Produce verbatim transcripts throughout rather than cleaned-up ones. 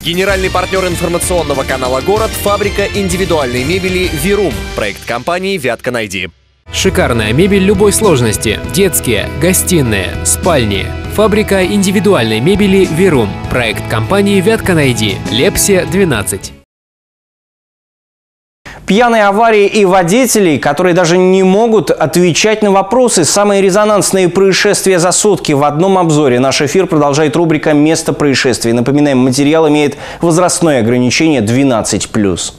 Генеральный партнер информационного канала «Город» – фабрика индивидуальной мебели «Вирум». Проект компании «Вятка Найди». Шикарная мебель любой сложности. Детские, гостиные, спальни. Фабрика индивидуальной мебели «Вирум». Проект компании «Вятка Найди». Лепсия, двенадцать. Пьяные аварии и водителей, которые даже не могут отвечать на вопросы. Самые резонансные происшествия за сутки в одном обзоре. Наш эфир продолжает рубрика «Место происшествий». Напоминаем, материал имеет возрастное ограничение двенадцать плюс.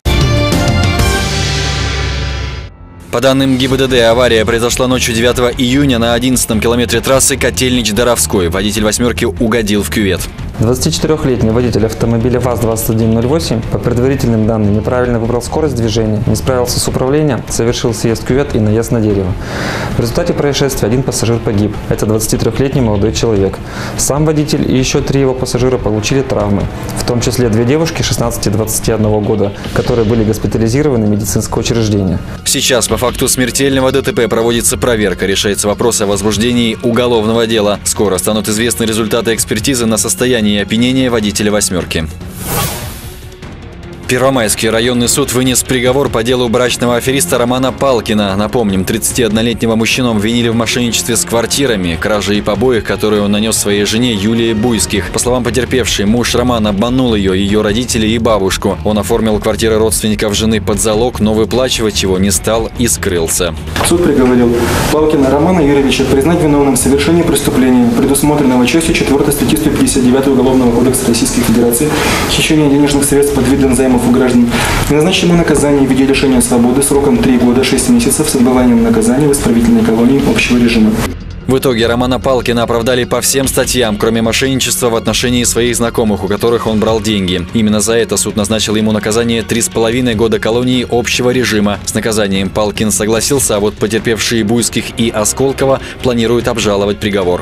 По данным ГИБДД, авария произошла ночью девятого июня на одиннадцатом километре трассы Котельнич-Доровской. Водитель «восьмерки» угодил в кювет. двадцатичетырёхлетний водитель автомобиля ВАЗ двадцать один ноль восемь по предварительным данным неправильно выбрал скорость движения, не справился с управлением, совершил съезд в кювет и наезд на дерево. В результате происшествия один пассажир погиб. Это двадцатитрёхлетний молодой человек. Сам водитель и еще три его пассажира получили травмы, в том числе две девушки шестнадцати и двадцати одного года, которые были госпитализированы в медицинское учреждение. Сейчас по факту смертельного ДТП проводится проверка. Решается вопрос о возбуждении уголовного дела. Скоро станут известны результаты экспертизы на состояние и опьянение водителя «восьмерки». Первомайский районный суд вынес приговор по делу брачного афериста Романа Палкина. Напомним, тридцатиоднолетнего мужчину обвинили в мошенничестве с квартирами, краже и побоях, которые он нанес своей жене Юлии Буйских. По словам потерпевшей, муж Романа обманул ее, ее родителей и бабушку. Он оформил квартиры родственников жены под залог, но выплачивать его не стал и скрылся. Суд приговорил Палкина Романа Юрьевича признать виновным в совершении преступления, предусмотренного частью четвёртой статьи сто пятьдесят девять Уголовного кодекса Российской Федерации, хищение денежных средств под видом займов у граждан, и назначить ему наказание в виде лишения свободы сроком три года шесть месяцев с отбыванием наказания в исправительной колонии общего режима. В итоге Романа Палкина оправдали по всем статьям, кроме мошенничества в отношении своих знакомых, у которых он брал деньги. Именно за это суд назначил ему наказание три с половиной года колонии общего режима. С наказанием Палкин согласился, а вот потерпевшие Буйских и Осколково планируют обжаловать приговор.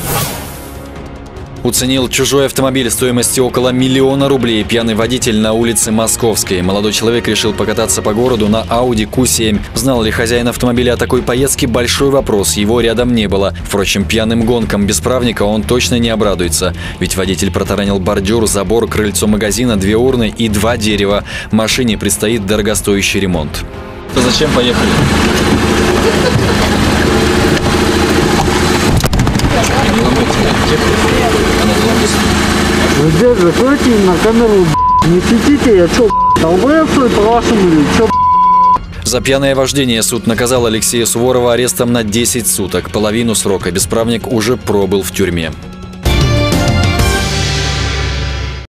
Уценил чужой автомобиль стоимостью около миллиона рублей. Пьяный водитель на улице Московской. Молодой человек решил покататься по городу на Audi Q семь. Знал ли хозяин автомобиля о такой поездке? Большой вопрос. Его рядом не было. Впрочем, пьяным гонкам без правника он точно не обрадуется. Ведь водитель протаранил бордюр, забор, крыльцо магазина, две урны и два дерева. Машине предстоит дорогостоящий ремонт. То зачем поехали? Ребят, закройте на камеру, не светите, я что, долбоёб по-вашему или что? За пьяное вождение суд наказал Алексея Суворова арестом на десять суток. Половину срока бесправник уже пробыл в тюрьме.